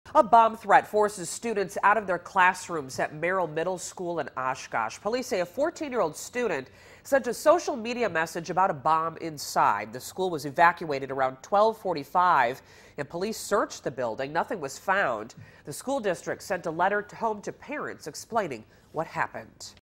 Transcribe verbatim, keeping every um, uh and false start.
A bomb threat forces students out of their classrooms at Merrill Middle School in Oshkosh. Police say a fourteen-year-old student sent a social media message about a bomb inside. The school was evacuated around twelve forty-five, and police searched the building. Nothing was found. The school district sent a letter home to parents explaining what happened.